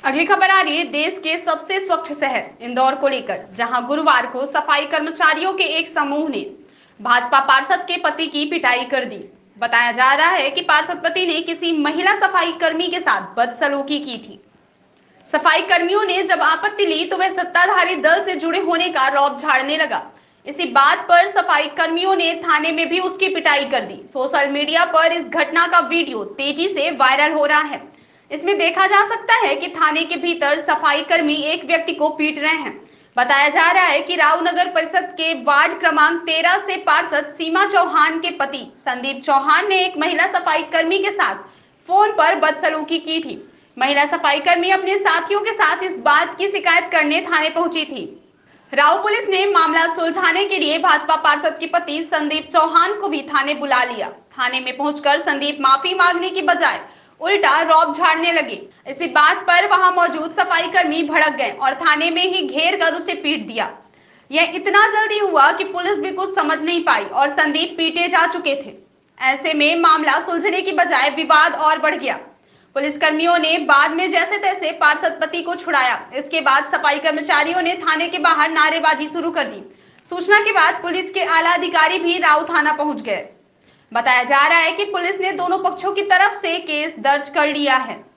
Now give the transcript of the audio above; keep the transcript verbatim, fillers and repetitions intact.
अगली खबर आ रही है देश के सबसे स्वच्छ शहर इंदौर को लेकर, जहां गुरुवार को सफाई कर्मचारियों के एक समूह ने भाजपा पार्षद के पति की पिटाई कर दी। बताया जा रहा है कि पार्षद पति ने किसी महिला सफाई कर्मी के साथ बदसलूकी की थी। सफाई कर्मियों ने जब आपत्ति ली तो वह सत्ताधारी दल से जुड़े होने का रौब झाड़ने लगा। इसी बात पर सफाई कर्मियों ने थाने में भी उसकी पिटाई कर दी। सोशल मीडिया पर इस घटना का वीडियो तेजी से वायरल हो रहा है। इसमें देखा जा सकता है कि थाने के भीतर सफाई कर्मी एक व्यक्ति को पीट रहे हैं। बताया जा रहा है कि राव नगर परिषद के वार्ड क्रमांक तेरह से पार्षद सीमा चौहान के पति संदीप चौहान ने एक महिला सफाई कर्मी के साथ फोन पर बदसलूकी की थी। महिला सफाई कर्मी अपने साथियों के साथ इस बात की शिकायत करने थाने पहुंची थी। राव पुलिस ने मामला सुलझाने के लिए भाजपा पार्षद के पति संदीप चौहान को भी थाने बुला लिया। थाने में पहुंचकर संदीप माफी मांगने की बजाय उल्टा रौब झाड़ने लगे। इसी बात पर वहां मौजूद सफाई कर्मी भड़क गए और थाने में ही घेर कर उसे पीट दिया। यह इतना जल्दी हुआ कि पुलिस भी कुछ समझ नहीं पाई और संदीप पीटे जा चुके थे। ऐसे में मामला सुलझने की बजाय विवाद और बढ़ गया। पुलिस कर्मियों ने बाद में जैसे तैसे पार्षद पति को छुड़ाया। इसके बाद सफाई कर्मचारियों ने थाने के बाहर नारेबाजी शुरू कर दी। सूचना के बाद पुलिस के आला अधिकारी भी राव थाना पहुंच गए। बताया जा रहा है कि पुलिस ने दोनों पक्षों की तरफ से केस दर्ज कर लिया है।